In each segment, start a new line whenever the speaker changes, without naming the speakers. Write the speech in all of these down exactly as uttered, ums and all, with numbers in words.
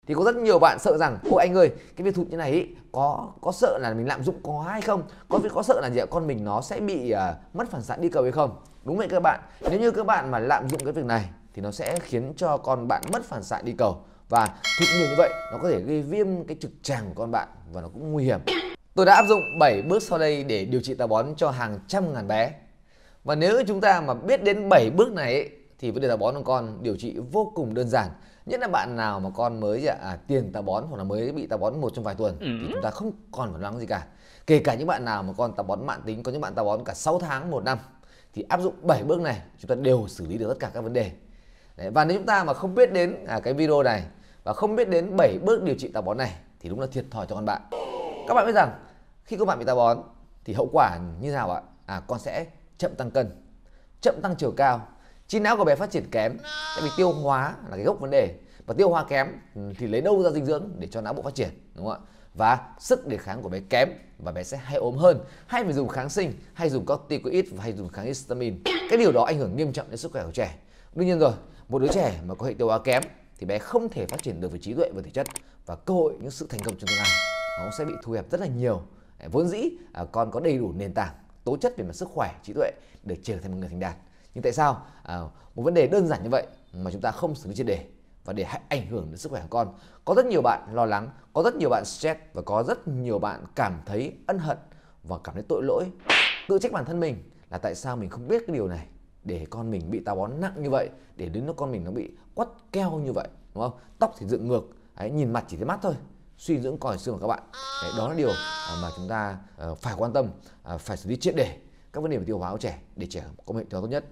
Thì có rất nhiều bạn sợ rằng ôi anh ơi, cái việc thụt như này ý, có có sợ là mình lạm dụng có hay không, có có sợ là gì ạ? Con mình nó sẽ bị uh, mất phản xạ đi cầu hay không. Đúng vậy các bạn, nếu như các bạn mà lạm dụng cái việc này thì nó sẽ khiến cho con bạn mất phản xạ đi cầu, và thụt nhiều như vậy nó có thể gây viêm cái trực tràng của con bạn và nó cũng nguy hiểm. Tôi đã áp dụng bảy bước sau đây để điều trị táo bón cho hàng trăm ngàn bé. Và nếu chúng ta mà biết đến bảy bước này ấy, thì vấn đề táo bón của con điều trị vô cùng đơn giản. Nhất là bạn nào mà con mới à, tiền táo bón hoặc là mới bị táo bón một trong vài tuần thì chúng ta không còn phải lo lắng gì cả. Kể cả những bạn nào mà con táo bón mãn tính, có những bạn táo bón cả sáu tháng, một năm, thì áp dụng bảy bước này chúng ta đều xử lý được tất cả các vấn đề. Đấy, và nếu chúng ta mà không biết đến à, cái video này và không biết đến bảy bước điều trị táo bón này thì đúng là thiệt thòi cho con bạn. Các bạn biết rằng khi các bạn bị táo bón thì hậu quả như nào ạ? À, con sẽ chậm tăng cân, chậm tăng chiều cao, trí não của bé phát triển kém, tại vì tiêu hóa là cái gốc vấn đề, và tiêu hóa kém thì lấy đâu ra dinh dưỡng để cho não bộ phát triển, đúng không ạ? Và sức đề kháng của bé kém và bé sẽ hay ốm hơn, hay phải dùng kháng sinh, hay dùng corticoid và hay dùng kháng histamine. Cái điều đó ảnh hưởng nghiêm trọng đến sức khỏe của trẻ. Đương nhiên rồi, một đứa trẻ mà có hệ tiêu hóa kém thì bé không thể phát triển được về trí tuệ và thể chất, và cơ hội những sự thành công trong tương lai nó sẽ bị thu hẹp rất là nhiều. Vốn dĩ à, con có đầy đủ nền tảng tố chất về mặt sức khỏe, trí tuệ để trở thành một người thành đạt. Nhưng tại sao à, một vấn đề đơn giản như vậy mà chúng ta không xử lý triệt để và để ảnh hưởng đến sức khỏe của con? Có rất nhiều bạn lo lắng, có rất nhiều bạn stress và có rất nhiều bạn cảm thấy ân hận và cảm thấy tội lỗi, tự trách bản thân mình là tại sao mình không biết cái điều này để con mình bị táo bón nặng như vậy, để đến lúc con mình nó bị quắt keo như vậy, đúng không? Tóc thì dựng ngược, đấy, nhìn mặt chỉ thấy mắt thôi, suy dưỡng còi xương của các bạn. Đấy, đó là điều mà chúng ta uh, phải quan tâm, uh, phải xử lý triệt để các vấn đề về tiêu hóa của trẻ để trẻ có một hệ tiêu hóa tốt nhất.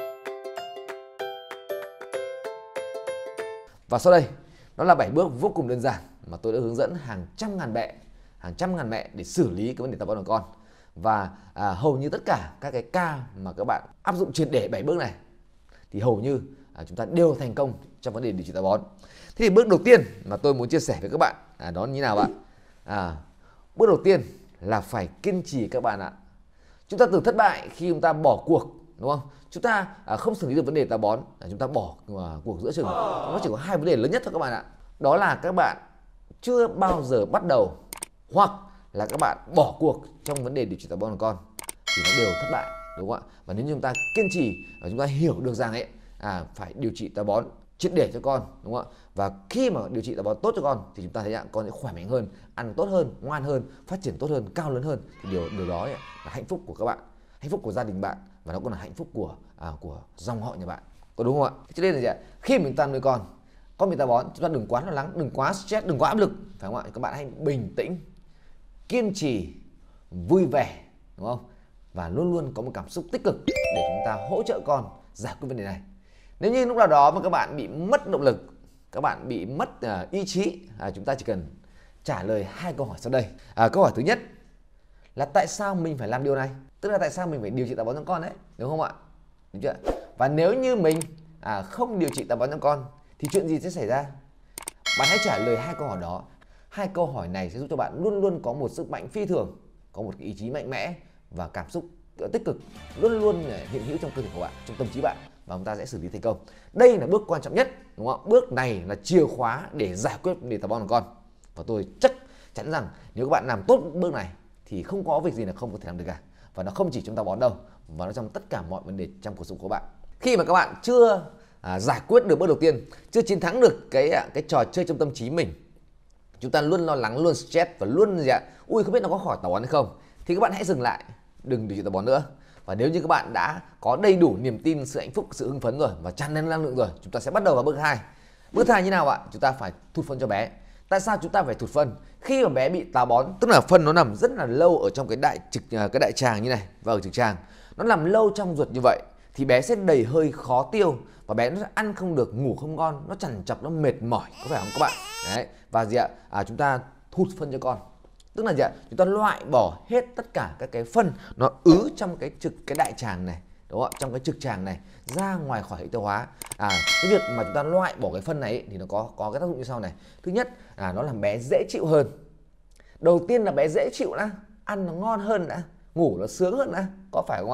Và sau đây, đó là bảy bước vô cùng đơn giản mà tôi đã hướng dẫn hàng trăm ngàn mẹ, hàng trăm ngàn mẹ để xử lý cái vấn đề táo bón của con. Và à, hầu như tất cả các cái ca mà các bạn áp dụng triệt để bảy bước này thì hầu như à, chúng ta đều thành công trong vấn đề điều trị táo bón. Thế thì bước đầu tiên mà tôi muốn chia sẻ với các bạn à, đó như nào bạn? À, bước đầu tiên là phải kiên trì các bạn ạ. Chúng ta từng thất bại khi chúng ta bỏ cuộc, đúng không? Chúng ta à, không xử lý được vấn đề táo bón, à, chúng ta bỏ à, cuộc giữa chừng. Nó chỉ có hai vấn đề lớn nhất thôi các bạn ạ. Đó là các bạn chưa bao giờ bắt đầu, hoặc là các bạn bỏ cuộc trong vấn đề điều trị táo bón của con thì nó đều thất bại, đúng không ạ? Và nếu như chúng ta kiên trì và chúng ta hiểu được rằng ấy à, phải điều trị táo bón triệt để cho con, đúng không ạ? Và khi mà điều trị táo bón tốt cho con thì chúng ta thấy rằng con sẽ khỏe mạnh hơn, ăn tốt hơn, ngoan hơn, phát triển tốt hơn, cao lớn hơn, thì điều điều đó là hạnh phúc của các bạn, hạnh phúc của gia đình bạn, và nó còn là hạnh phúc của à, của dòng họ nhà bạn, có đúng không ạ? Cho nên là gì ạ? Khi mình ta nuôi con, con bị táo bón, chúng ta đừng quá lo lắng, đừng quá stress, đừng quá áp lực, phải không ạ? Các bạn hãy bình tĩnh, kiên trì, vui vẻ, đúng không? Và luôn luôn có một cảm xúc tích cực để chúng ta hỗ trợ con giải quyết vấn đề này. Nếu như lúc nào đó mà các bạn bị mất động lực, các bạn bị mất uh, ý chí, à, chúng ta chỉ cần trả lời hai câu hỏi sau đây. À, câu hỏi thứ nhất là tại sao mình phải làm điều này? Tức là tại sao mình phải điều trị táo bón cho con đấy, đúng không ạ? Đúng chưa? Và nếu như mình à, không điều trị táo bón cho con thì chuyện gì sẽ xảy ra? Bạn hãy trả lời hai câu hỏi đó. Hai câu hỏi này sẽ giúp cho bạn luôn luôn có một sức mạnh phi thường, có một ý chí mạnh mẽ và cảm xúc tích cực luôn luôn hiện hữu trong cơ thể của bạn, trong tâm trí bạn, và chúng ta sẽ xử lý thành công. Đây là bước quan trọng nhất, đúng không? Bước này là chìa khóa để giải quyết vấn đề táo bón của con. Và tôi chắc chắn rằng nếu các bạn làm tốt bước này thì không có việc gì là không có thể làm được cả. Và nó không chỉ trong táo bón đâu, mà nó trong tất cả mọi vấn đề trong cuộc sống của bạn. Khi mà các bạn chưa à, giải quyết được bước đầu tiên, chưa chiến thắng được cái cái trò chơi trong tâm trí mình, chúng ta luôn lo lắng, luôn stress và luôn gì ạ? Ui, không biết nó có khỏi táo bón hay không, thì các bạn hãy dừng lại, đừng điều trị táo bón nữa. Và nếu như các bạn đã có đầy đủ niềm tin, sự hạnh phúc, sự hưng phấn rồi và tràn đầy năng lượng rồi, chúng ta sẽ bắt đầu vào bước hai. Bước hai như nào ạ? Chúng ta phải thụt phân cho bé. Tại sao chúng ta phải thụt phân? Khi mà bé bị táo bón, tức là phân nó nằm rất là lâu ở trong cái đại trực cái đại tràng như này và ở trực tràng, nó nằm lâu trong ruột như vậy thì bé sẽ đầy hơi, khó tiêu, và bé nó sẽ ăn không được, ngủ không ngon, nó trằn trọc, nó mệt mỏi, có phải không các bạn? Đấy. Và gì ạ? À, chúng ta thụt phân cho con. Tức là gì ạ? Chúng ta loại bỏ hết tất cả các cái phân nó ứ trong cái trực cái đại tràng này, đúng không ạ? Trong cái trực tràng này ra ngoài khỏi hệ tiêu hóa. À, cái việc mà chúng ta loại bỏ cái phân này ấy, thì nó có có cái tác dụng như sau này. Thứ nhất là nó làm bé dễ chịu hơn. Đầu tiên là bé dễ chịu đã, ăn nó ngon hơn đã, ngủ nó sướng hơn đã, có phải không ạ?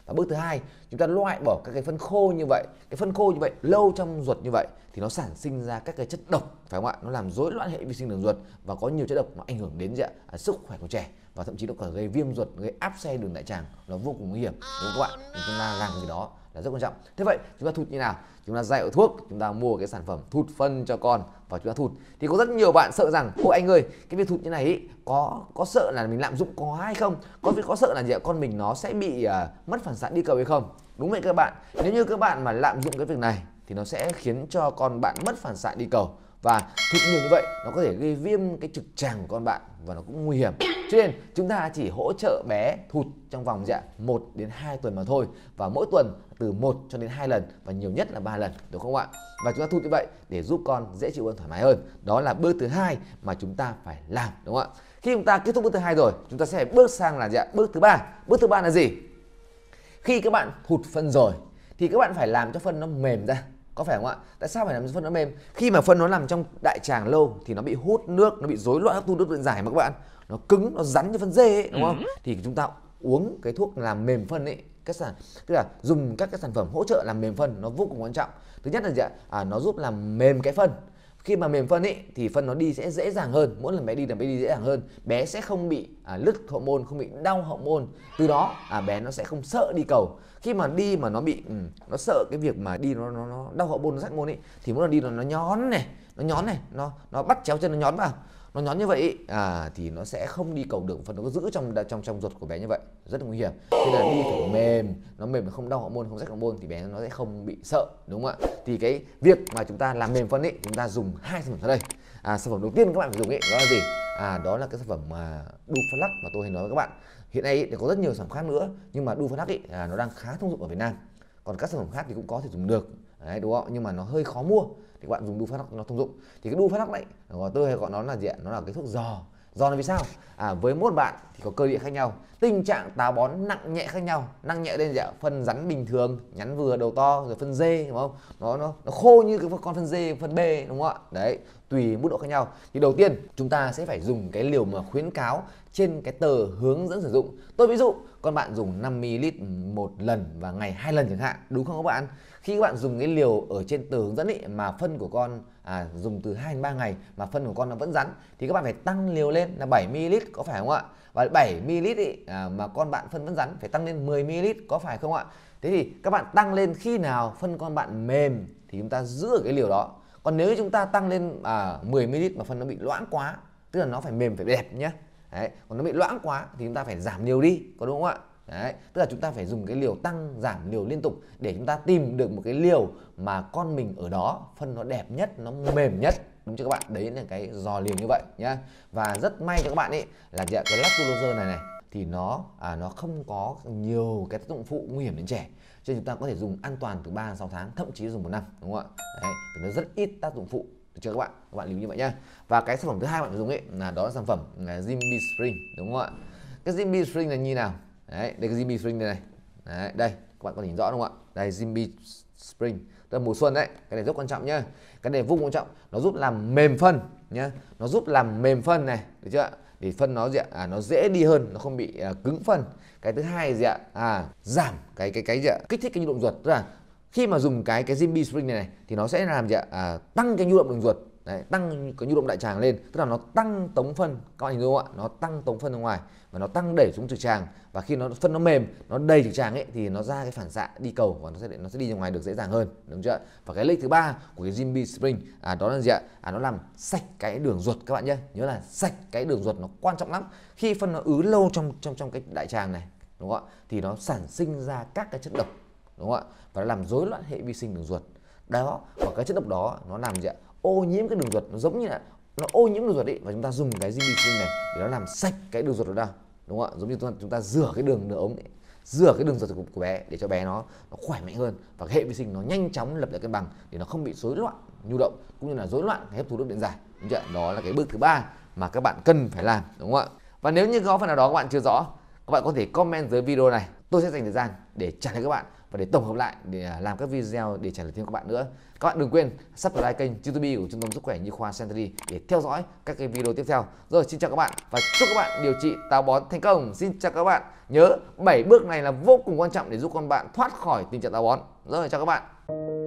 Và bước thứ hai, chúng ta loại bỏ các cái phân khô như vậy. Cái phân khô như vậy lâu trong ruột như vậy thì nó sản sinh ra các cái chất độc, phải không ạ? Nó làm rối loạn hệ vi sinh đường ruột và có nhiều chất độc nó ảnh hưởng đến gì ạ? À, sức khỏe của trẻ, và thậm chí nó có thể gây viêm ruột, gây áp xe đường đại tràng, nó vô cùng nguy hiểm, đúng không các bạn? Thì chúng ta làm cái đó là rất quan trọng. Thế vậy chúng ta thụt như nào? Chúng ta ra hiệu thuốc, chúng ta mua cái sản phẩm thụt phân cho con và chúng ta thụt. Thì có rất nhiều bạn sợ rằng, ôi anh ơi, cái việc thụt như này ý, có có sợ là mình lạm dụng có hay không? Có có sợ là gì ạ? Con mình nó sẽ bị uh, mất phản xạ đi cầu hay không? Đúng vậy các bạn. Nếu như các bạn mà lạm dụng cái việc này thì nó sẽ khiến cho con bạn mất phản xạ đi cầu, và thụt nhiều như vậy nó có thể gây viêm cái trực tràng của con bạn và nó cũng nguy hiểm. Cho nên chúng ta chỉ hỗ trợ bé thụt trong vòng dạ một đến hai tuần mà thôi, và mỗi tuần từ một cho đến hai lần và nhiều nhất là ba lần, đúng không ạ? Và chúng ta thụt như vậy để giúp con dễ chịu hơn, thoải mái hơn. Đó là bước thứ hai mà chúng ta phải làm, đúng không ạ? Khi chúng ta kết thúc bước thứ hai rồi, chúng ta sẽ bước sang là dạ bước thứ ba. Bước thứ ba là gì? Khi các bạn thụt phân rồi thì các bạn phải làm cho phân nó mềm ra, có phải không ạ? Tại sao phải làm cho phân nó mềm? Khi mà phân nó nằm trong đại tràng lâu thì nó bị hút nước, nó bị rối loạn hấp thu nước điện giải mà các bạn, nó cứng, nó rắn như phân dê ấy, đúng không? Thì chúng ta uống cái thuốc làm mềm phân ấy, các sản tức là dùng các cái sản phẩm hỗ trợ làm mềm phân nó vô cùng quan trọng. Thứ nhất là gì ạ? À, nó giúp làm mềm cái phân. Khi mà mềm phân ấy thì phân nó đi sẽ dễ dàng hơn, mỗi lần bé đi là bé đi dễ dàng hơn, bé sẽ không bị à, lứt hậu môn, không bị đau hậu môn, từ đó à, bé nó sẽ không sợ đi cầu. Khi mà đi mà nó bị ừ, nó sợ cái việc mà đi nó nó, nó đau hậu môn, nó rách môn ấy, thì mỗi lần đi nó nó nhón này, nó nhón này, nó nó bắt chéo chân, nó nhón vào, nó nhón như vậy ý, à, thì nó sẽ không đi cầu được, phần nó có giữ trong trong trong ruột của bé như vậy, rất là nguy hiểm. Nên là đi phải mềm, nó mềm, nó không đau hậu môn, không rách hậu môn thì bé nó sẽ không bị sợ, đúng không ạ? Thì cái việc mà chúng ta làm mềm phân ấy, chúng ta dùng hai sản phẩm sau đây. À, sản phẩm đầu tiên các bạn phải dùng ấy đó là gì? À, đó là cái sản phẩm mà Dufalac mà tôi hay nói với các bạn. Hiện nay thì có rất nhiều sản phẩm khác nữa, nhưng mà Dufalac ấy à, nó đang khá thông dụng ở Việt Nam. Còn các sản phẩm khác thì cũng có thể dùng được, đấy, đúng không? Nhưng mà nó hơi khó mua thì các bạn dùng Dufalac nó thông dụng. Thì cái Dufalac đấy, tôi hay gọi nó là gì ạ? Nó là cái thuốc giò. Giò là vì sao? À, với mỗi bạn thì có cơ địa khác nhau, tình trạng táo bón nặng nhẹ khác nhau. Nặng nhẹ đây là phân rắn bình thường, nhắn vừa, đầu to, rồi phân dê, đúng không? Nó nó nó khô như cái con phân dê, phân B, đúng không ạ? Đấy, tùy mức độ khác nhau. Thì đầu tiên chúng ta sẽ phải dùng cái liều mà khuyến cáo trên cái tờ hướng dẫn sử dụng. Tôi ví dụ con bạn dùng năm mi li lít một lần và ngày hai lần chẳng hạn, đúng không các bạn? Khi các bạn dùng cái liều ở trên tờ hướng dẫn ý, mà phân của con à, dùng từ hai đến ba ngày mà phân của con nó vẫn rắn thì các bạn phải tăng liều lên là bảy mi li lít, có phải không ạ? Và bảy mi li lít ý, à, mà con bạn phân vẫn rắn phải tăng lên mười mi li lít, có phải không ạ? Thế thì các bạn tăng lên khi nào phân con bạn mềm thì chúng ta giữ ở cái liều đó. Còn nếu chúng ta tăng lên à, mười mi li lít mà phân nó bị loãng quá, tức là nó phải mềm, phải đẹp nhé. Đấy, còn nó bị loãng quá thì chúng ta phải giảm liều đi, có đúng không ạ? Đấy, tức là chúng ta phải dùng cái liều tăng giảm liều liên tục để chúng ta tìm được một cái liều mà con mình ở đó phân nó đẹp nhất, nó mềm nhất, đúng chưa các bạn? Đấy là cái giò liều như vậy nhá. Và rất may cho các bạn ấy là cái lactulose này này thì nó à, nó không có nhiều cái tác dụng phụ nguy hiểm đến trẻ, cho nên chúng ta có thể dùng an toàn từ ba đến sáu tháng, thậm chí dùng một năm, đúng không ạ? Đấy, nó rất ít tác dụng phụ, được chưa các bạn? Các bạn lưu như vậy nhá. Và cái sản phẩm thứ hai bạn phải dùng ấy là đó là sản phẩm là Zimby Spring, đúng không ạ? Cái Zimby Spring là như nào? Đấy, đây cái Zimby Spring đây này. Đấy, đây, các bạn có thể nhìn rõ đúng không ạ? Đây Zimby Spring, tức là mùa xuân đấy. Cái này rất quan trọng nhá. Cái này vô cùng quan trọng, nó giúp làm mềm phân nhá. Nó giúp làm mềm phân này, được chưa ạ? Để phân nó gì ạ? À, nó dễ đi hơn, nó không bị à, cứng phân. Cái thứ hai là gì ạ? À, giảm cái cái cái gì ạ? Kích thích cái nhu động ruột, tức là khi mà dùng cái cái Zimby Spring này này thì nó sẽ làm gì ạ? À, tăng cái nhu động đường ruột. Đấy, tăng cái nhu động đại tràng lên, tức là nó tăng tống phân, các bạn nhìn thấy không ạ? Nó tăng tống phân ra ngoài và nó tăng đẩy xuống trực tràng, và khi nó phân nó mềm, nó đầy trực tràng ấy thì nó ra cái phản xạ đi cầu và nó sẽ nó sẽ đi ra ngoài được dễ dàng hơn, đúng chưa? Và cái lợi thứ ba của cái Zimby Spring à, đó là gì ạ? À, nó làm sạch cái đường ruột các bạn nhé. Nhớ là sạch cái đường ruột nó quan trọng lắm. Khi phân nó ứ lâu trong trong trong cái đại tràng này, đúng không ạ? Thì nó sản sinh ra các cái chất độc, đúng không ạ? Và nó làm rối loạn hệ vi sinh đường ruột. Đó, và cái chất độc đó nó làm gì ạ? Ô nhiễm cái đường ruột, nó giống như là nó ô nhiễm đường ruột ấy, và chúng ta dùng cái Zimby Spring này để nó làm sạch cái đường ruột đó ra, đúng không ạ? Giống như chúng ta, chúng ta rửa cái đường đường ống ấy, rửa cái đường ruột của, của bé để cho bé nó nó khỏe mạnh hơn và cái hệ vi sinh nó nhanh chóng lập lại cân bằng để nó không bị rối loạn nhu động cũng như là rối loạn hấp thu nước điện giải, đúng chưa? Đó là cái bước thứ ba mà các bạn cần phải làm, đúng không ạ? Và nếu như có phần nào đó các bạn chưa rõ, các bạn có thể comment dưới video này, tôi sẽ dành thời gian để trả lời các bạn và để tổng hợp lại để làm các video để trả lời thêm các bạn nữa. Các bạn đừng quên subscribe kênh YouTube của Trung tâm Sức khỏe Nhi khoa Century để theo dõi các cái video tiếp theo. Rồi, xin chào các bạn và chúc các bạn điều trị táo bón thành công. Xin chào các bạn. Nhớ bảy bước này là vô cùng quan trọng để giúp con bạn thoát khỏi tình trạng táo bón. Rồi, chào các bạn.